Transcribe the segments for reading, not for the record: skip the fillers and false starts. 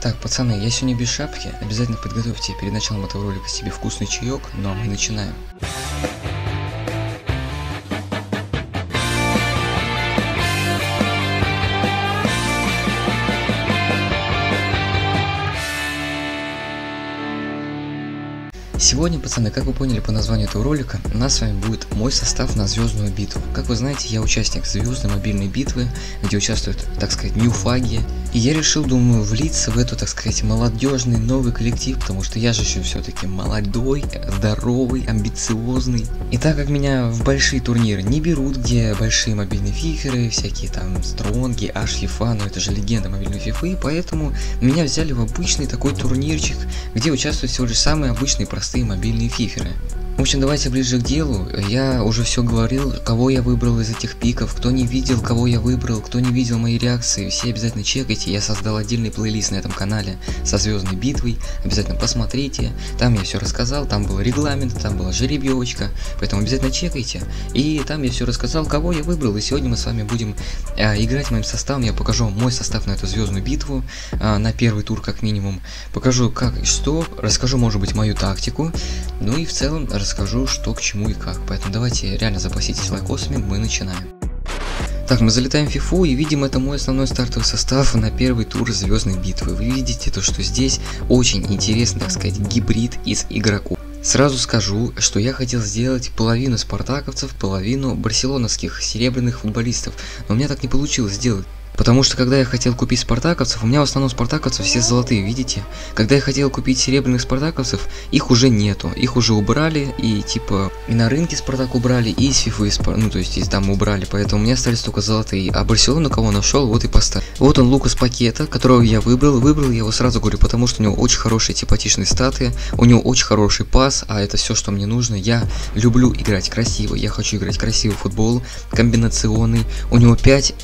Так, пацаны, я сегодня без шапки. Обязательно подготовьте перед началом этого ролика себе вкусный чаек, но мы начинаем. Сегодня, пацаны, как вы поняли по названию этого ролика, у нас с вами будет мой состав на звездную битву. Как вы знаете, я участник звездной мобильной битвы, где участвуют, так сказать, ньюфаги. И я решил, думаю, влиться в эту, так сказать, молодежный новый коллектив, потому что я же еще все-таки молодой, здоровый, амбициозный. И так как меня в большие турниры не берут, где большие мобильные фиферы, всякие там стронги, аж фифа, но это же легенда мобильной фифы, поэтому меня взяли в обычный такой турнирчик, где участвуют всего лишь самые обычные простые мобильные фиферы. В общем, давайте ближе к делу. Я уже все говорил, кого я выбрал из этих пиков. Кто не видел, кого я выбрал, кто не видел мои реакции, все обязательно чекайте. Я создал отдельный плейлист на этом канале со звездной битвой. Обязательно посмотрите. Там я все рассказал, там был регламент, там была жеребьевочка. Поэтому обязательно чекайте. И там я все рассказал, кого я выбрал. И сегодня мы с вами будем играть моим составом. Я покажу вам мой состав на эту звездную битву. На первый тур как минимум. Покажу как и что. Расскажу, может быть, мою тактику. Ну и в целом расскажу, что к чему и как. Поэтому давайте реально запаситесь лайкосами, мы начинаем. Так, мы залетаем в фифу и видим, это мой основной стартовый состав на первый тур звездной битвы. Вы видите то, что здесь очень интересный, так сказать, гибрид из игроков. Сразу скажу, что я хотел сделать половину спартаковцев, половину барселоновских серебряных футболистов, но у меня так не получилось сделать. Потому что когда я хотел купить спартаковцев, у меня в основном спартаковцев все золотые, видите? Когда я хотел купить серебряных спартаковцев, их уже нету, их уже убрали, и типа и на рынке Спартак убрали, и из фифы, ну то есть из там убрали, поэтому у меня остались только золотые. А Барселону кого нашел, вот и поставил. Вот он, Лукас Пакета, которого я выбрал я его сразу говорю, потому что у него очень хорошие симпатичные статы, у него очень хороший пас, а это все, что мне нужно. Я люблю играть красиво, я хочу играть красивый футбол, комбинационный, у него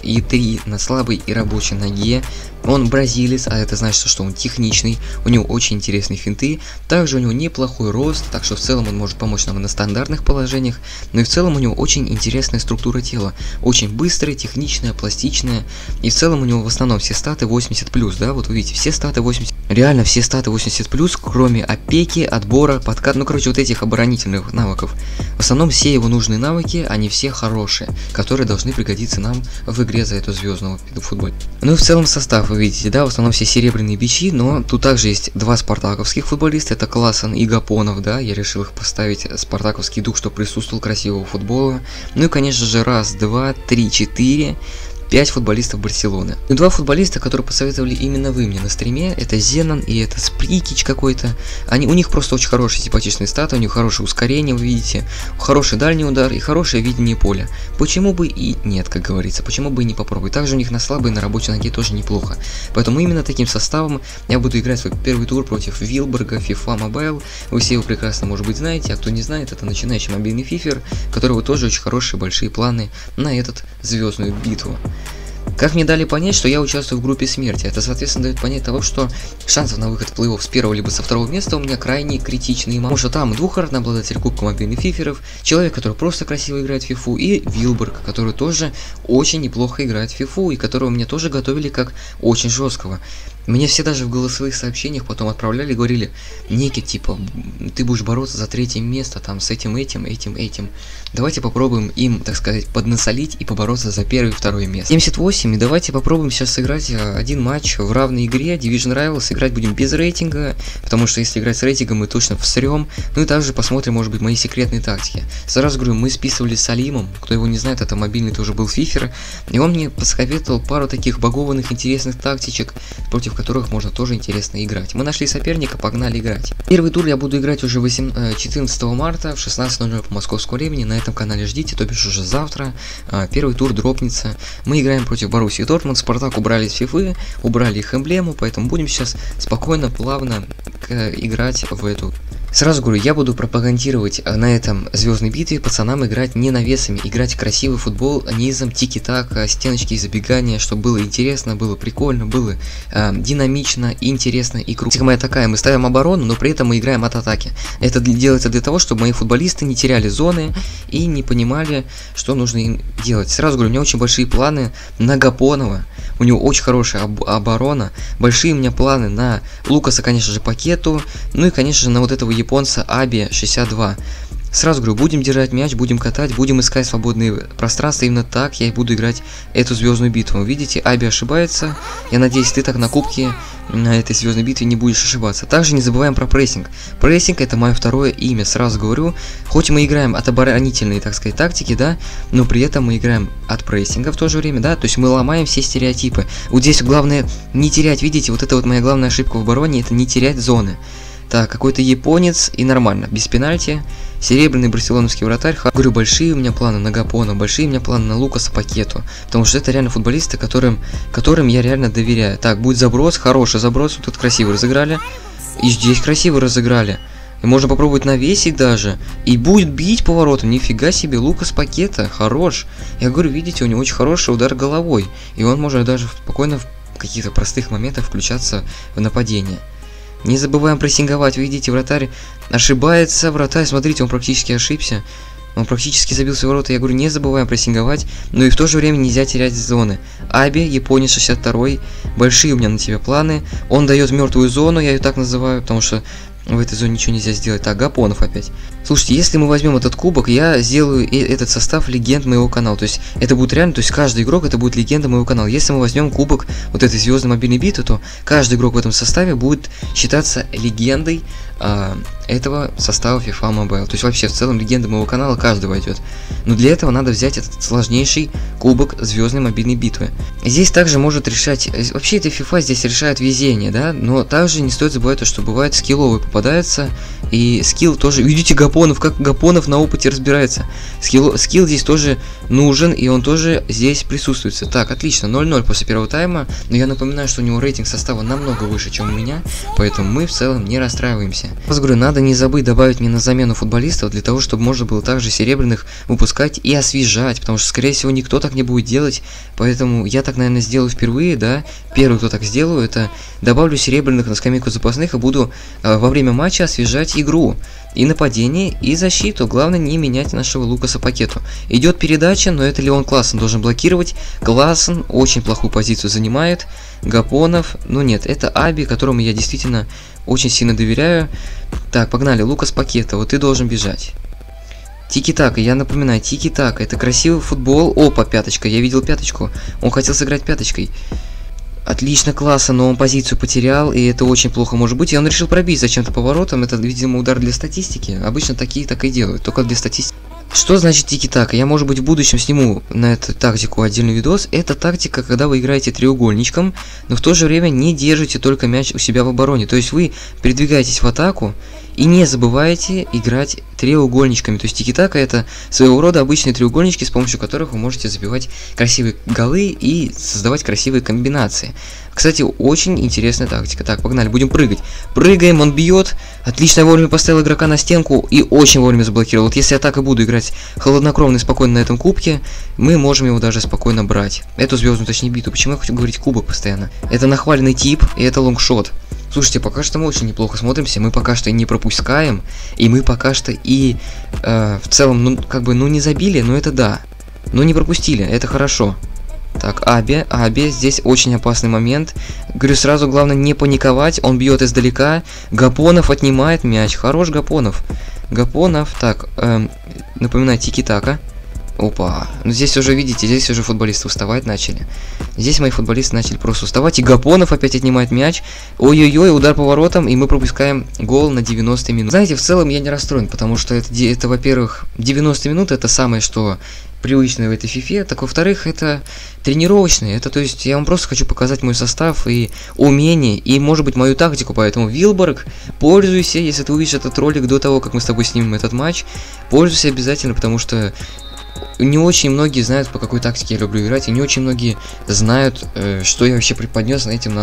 5,3 на слабой и рабочей ноге. Он бразилец, а это значит, что он техничный, у него очень интересные финты, также у него неплохой рост, так что в целом он может помочь нам и на стандартных положениях, но и в целом у него очень интересная структура тела, очень быстрая, техничная, пластичная, и в целом у него в основном все статы 80+, да, вот вы видите, все статы 80, реально все статы 80+, кроме опеки, отбора, подкат, ну короче вот этих оборонительных навыков. В основном все его нужные навыки, они все хорошие, которые должны пригодиться нам в игре за эту звездную футбол. Ну и в целом состав, вы видите, да, в основном все серебряные бичи, но тут также есть два спартаковских футболиста, это Класан и Гапонов, да, я решил их поставить, спартаковский дух, чтобы присутствовал красивого футбола. Ну и конечно же раз, два, три, четыре, 5 футболистов Барселоны. И два футболиста, которые посоветовали именно вы мне на стриме, это Зенон и это Сприкич какой-то. У них просто очень хорошие симпатичные статы, у них хорошее ускорение, вы видите, хороший дальний удар и хорошее видение поля. Почему бы и нет, как говорится, почему бы и не попробовать. Также у них на слабой, на рабочей ноге тоже неплохо. Поэтому именно таким составом я буду играть свой первый тур против Вилберга, FIFA Mobile. Вы все его прекрасно, может быть, знаете, а кто не знает, это начинающий мобильный фифер, у которого тоже очень хорошие большие планы на этот звездную битву. Как мне дали понять, что я участвую в группе смерти, это соответственно дает понять того, что шансов на выход в плей-офф с первого либо со второго места у меня крайне критичные, потому что там двухкратный обладатель кубка мобильных фиферов, человек, который просто красиво играет в фифу, и Вилберг, который тоже очень неплохо играет в фифу, и которого мне тоже готовили как очень жесткого. Мне все даже в голосовых сообщениях потом отправляли и говорили: Никит, типа, ты будешь бороться за третье место, там, с этим. Давайте попробуем им, так сказать, поднасолить и побороться за первое и второе место. 78, и давайте попробуем сейчас сыграть один матч в равной игре, Division Rivals, играть будем без рейтинга, потому что если играть с рейтингом, мы точно всрем. Ну и также посмотрим, может быть, мои секретные тактики. Сразу говорю, мы списывали с Алимом, кто его не знает, это мобильный тоже был фифер, и он мне посоветовал пару таких багованных интересных тактичек, против которых можно тоже интересно играть. Мы нашли соперника, погнали играть. Первый тур я буду играть уже 14 марта в 16:00 по московскому времени. На этом канале ждите, то бишь уже завтра. Первый тур дропнется. Мы играем против Боруссии Дортмунд. Спартак убрали из фифы, убрали их эмблему, поэтому будем сейчас спокойно, плавно играть в эту Сразу говорю, я буду пропагандировать на этом звездной битве пацанам играть не навесами, играть красивый футбол низом, тики-така, стеночки и забегания, чтобы было интересно, было прикольно, было динамично, интересно и круто. Тактика моя такая, мы ставим оборону, но при этом мы играем от атаки. Это делается для того, чтобы мои футболисты не теряли зоны и не понимали, что нужно им делать. Сразу говорю, у меня очень большие планы на Гапонова, у него очень хорошая оборона, большие у меня планы на Лукаса, конечно же, Пакету, ну и, конечно же, на вот этого японца Аби 62. Сразу говорю, будем держать мяч, будем катать, будем искать свободные пространства. Именно так я и буду играть эту звездную битву. Видите, Аби ошибается. Я надеюсь, ты так на кубке на этой звездной битве не будешь ошибаться. Также не забываем про прессинг. Прессинг — это мое второе имя, сразу говорю. Хоть мы играем от оборонительной, так сказать, тактики, да, но при этом мы играем от прессинга в то же время, да, то есть мы ломаем все стереотипы. Вот здесь главное не терять, видите, вот это вот моя главная ошибка в обороне, это не терять зоны. Так, какой-то японец, и нормально, без пенальти. Серебряный барселоновский вратарь. Говорю, большие у меня планы на Гапона, большие у меня планы на Лукаса Пакету. Потому что это реально футболисты, которым я реально доверяю. Так, будет заброс, хороший заброс, вот тут красиво разыграли. И здесь красиво разыграли. И можно попробовать навесить даже. И будет бить поворотом, нифига себе, Лукас Пакета, хорош. Я говорю, видите, у него очень хороший удар головой. И он может даже спокойно в каких-то простых моментах включаться в нападение. Не забываем прессинговать, видите, вратарь ошибается, вратарь, смотрите, он практически ошибся, он практически забил свои ворота, я говорю, не забываем прессинговать, но и в то же время нельзя терять зоны. Аби, японец 62, большие у меня на тебя планы, он дает мертвую зону, я ее так называю, потому что в этой зоне ничего нельзя сделать. Так, Гапонов опять. Слушайте, если мы возьмем этот кубок, я сделаю этот состав легенд моего канала. То есть это будет реально, то есть каждый игрок это будет легенда моего канала. Если мы возьмем кубок вот этой звездной мобильной битвы, то каждый игрок в этом составе будет считаться легендой этого состава FIFA Mobile. То есть вообще в целом легенда моего канала каждый войдет. Но для этого надо взять этот сложнейший кубок звездной мобильной битвы. Здесь также может решать, вообще это FIFA здесь решает везение, да, но также не стоит забывать то, что бывает скилловые попадаются, и скилл тоже, видите, Гапонов, как Гапонов на опыте разбирается. Скилл здесь тоже нужен, и он тоже здесь присутствует. Так, отлично, 0-0 после первого тайма, но я напоминаю, что у него рейтинг состава намного выше, чем у меня, поэтому мы в целом не расстраиваемся. Я говорю, надо не забыть добавить мне на замену футболистов, для того, чтобы можно было также серебряных выпускать и освежать, потому что, скорее всего, никто так не будет делать, поэтому я так, наверное, сделаю впервые, да, первый, кто так сделаю, это добавлю серебряных на скамейку запасных и буду во время матча освежать игру. И нападение, и защиту. Главное не менять нашего Лукаса Пакету. Идет передача, но это Леон Классен должен блокировать. Классен очень плохую позицию занимает. Гапонов, ну нет, это Аби, которому я действительно очень сильно доверяю. Так, погнали, Лукас Пакета, вот ты должен бежать. Тики-така, я напоминаю, тики-така, это красивый футбол. Опа, пяточка, я видел пяточку. Он хотел сыграть пяточкой. Отлично, классно, но он позицию потерял, и это очень плохо может быть. И он решил пробить зачем-то поворотом. Это, видимо, удар для статистики. Обычно такие так и делают, только для статистики. Что значит тики-така? Я, может быть, в будущем сниму на эту тактику отдельный видос. Это тактика, когда вы играете треугольничком, но в то же время не держите только мяч у себя в обороне. То есть вы передвигаетесь в атаку и не забывайте играть треугольничками. То есть тики-така — это своего рода обычные треугольнички, с помощью которых вы можете забивать красивые голы и создавать красивые комбинации. Кстати, очень интересная тактика. Так, погнали, будем прыгать. Прыгаем, он бьет. Отлично, вовремя поставил игрока на стенку и очень вовремя заблокировал. Вот если я так и буду играть холоднокровно и спокойно на этом кубке, мы можем его даже спокойно брать. Эту звездную, точнее, биту. Почему я хочу говорить кубок постоянно? Это нахваленный тип, и это лонгшот. Слушайте, пока что мы очень неплохо смотримся, мы пока что и не пропускаем, и мы пока что и в целом, ну, как бы, ну, не забили, но это да. Но не пропустили, это хорошо. Так, Аби, здесь очень опасный момент. Говорю, сразу главное не паниковать, он бьет издалека. Гапонов отнимает мяч, хорош Гапонов. Гапонов, так, напоминаю, тики-така. Опа, ну здесь уже, видите, здесь уже футболисты уставать начали. Здесь мои футболисты начали просто уставать. И Гапонов опять отнимает мяч. Ой-ой-ой, удар поворотом, и мы пропускаем гол на 90 минут. Знаете, в целом я не расстроен, потому что это во-первых, 90 минут это самое, что привычное в этой фифе. Так, во-вторых, это тренировочные. Это, то есть, я вам просто хочу показать мой состав и умение, и, может быть, мою тактику. Поэтому, Вилборг, пользуйся, если ты увидишь этот ролик до того, как мы с тобой снимем этот матч. Пользуйся обязательно, потому что не очень многие знают, по какой тактике я люблю играть, и не очень многие знают, что я вообще преподнес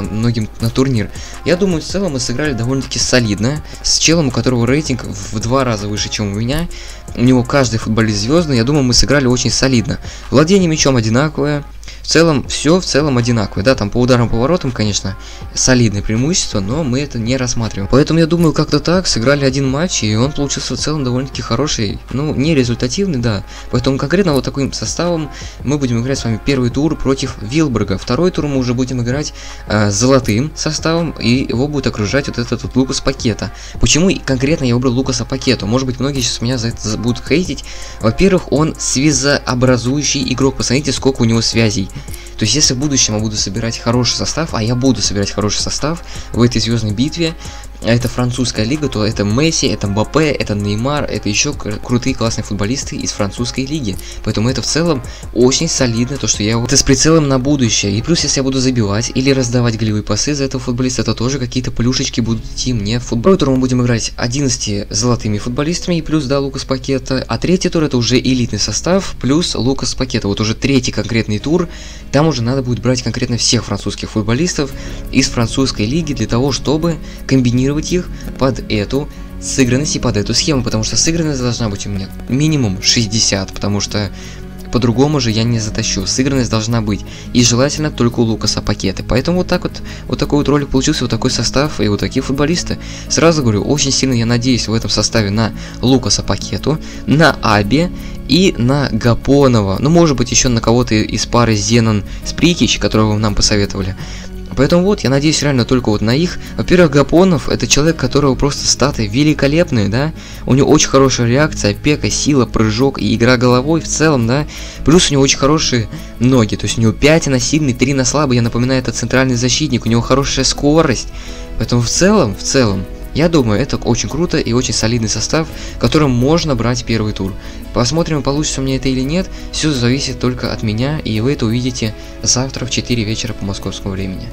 на турнир. Я думаю, в целом мы сыграли довольно-таки солидно, с челом, у которого рейтинг в 2 раза выше, чем у меня. У него каждый футболист звездный, я думаю, мы сыграли очень солидно. Владение мячом одинаковое. В целом, все в целом одинаковое, да, там по ударам, поворотам, конечно, солидное преимущество, но мы это не рассматриваем. Поэтому я думаю, как-то так, сыграли один матч, и он получился в целом довольно-таки хороший, ну, не результативный, да. Поэтому конкретно вот таким составом мы будем играть с вами первый тур против Вилбурга. Второй тур мы уже будем играть с золотым составом, и его будет окружать вот этот вот Лукас Пакета. Почему конкретно я выбрал Лукаса Пакету? Может быть, многие сейчас меня за это будут хейтить. Во-первых, он связообразующий игрок, посмотрите, сколько у него связей. То есть, если в будущем я буду собирать хороший состав, а я буду собирать хороший состав в этой звездной битве, а это французская лига, то это Месси, это Мбаппе, это Неймар, это еще крутые классные футболисты из французской лиги. Поэтому это в целом очень солидно, то что я вот с прицелом на будущее. И плюс, если я буду забивать или раздавать голевые пасы за этого футболиста, это тоже какие-то плюшечки будут идти мне в футбол. Второй тур мы будем играть 11 золотыми футболистами и плюс, да, Лукас Пакета. А третий тур это уже элитный состав плюс Лукас Пакета. Вот уже третий конкретный тур, там уже надо будет брать конкретно всех французских футболистов из французской лиги для того, чтобы комбинировать их под эту сыгранность и под эту схему, потому что сыгранность должна быть у меня минимум 60, потому что по-другому же я не затащу. Сыгранность должна быть, и желательно только у Лукаса Пакеты. Поэтому вот так вот такой вот ролик получился, вот такой состав и вот такие футболисты. Сразу говорю, очень сильно я надеюсь в этом составе на Лукаса Пакету, на Аби и на Гапонова. Ну, может быть, еще на кого-то из пары Зенон Сприкич, которого вы нам посоветовали. Поэтому вот, я надеюсь реально только вот на их. Во-первых, Гапонов это человек, которого просто статы великолепные, да. У него очень хорошая реакция, опека, сила, прыжок и игра головой в целом, да. Плюс у него очень хорошие ноги, то есть у него 5 на сильный, 3 на слабый, я напоминаю, это центральный защитник, у него хорошая скорость. Поэтому в целом, я думаю, это очень круто и очень солидный состав, которым можно брать первый тур. Посмотрим, получится у меня это или нет. Все зависит только от меня, и вы это увидите завтра в 4 вечера по московскому времени.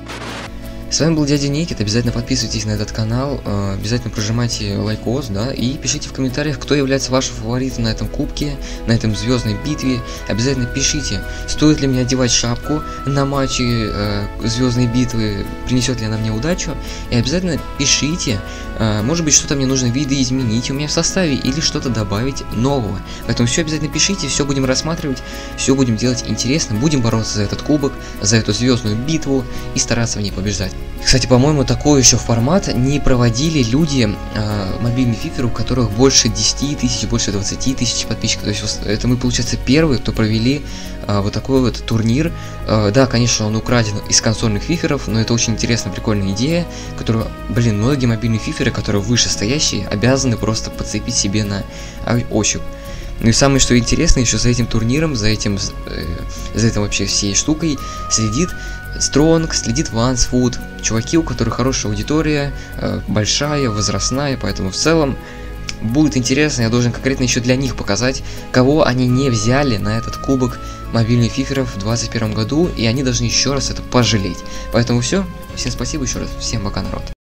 С вами был дядя Никит, обязательно подписывайтесь на этот канал, обязательно прожимайте лайкос, да, и пишите в комментариях, кто является вашим фаворитом на этом кубке, на этом звездной битве. Обязательно пишите, стоит ли мне одевать шапку на матче звездной битвы, принесет ли она мне удачу, и обязательно пишите, может быть, что-то мне нужно видоизменить у меня в составе или что-то добавить нового. Поэтому все обязательно пишите, все будем рассматривать, все будем делать интересно, будем бороться за этот кубок, за эту звездную битву и стараться в ней побеждать. Кстати, по-моему, такой еще формат не проводили люди, мобильный фифер, у которых больше 10 тысяч, больше 20 тысяч подписчиков. То есть это мы, получается, первые, кто провели вот такой вот турнир. Да, конечно, он украден из консольных фиферов, но это очень интересная, прикольная идея, которую, блин, многие мобильные фиферы, которые вышестоящие, обязаны просто подцепить себе на ощупь. Ну и самое, что интересно, еще за этим турниром, за этим вообще всей штукой следит Стронг, следит Вансфуд, чуваки, у которых хорошая аудитория, большая, возрастная, поэтому в целом будет интересно, я должен конкретно еще для них показать, кого они не взяли на этот кубок мобильных фиферов в 2021 году, и они должны еще раз это пожалеть. Поэтому все, всем спасибо еще раз, всем пока, народ.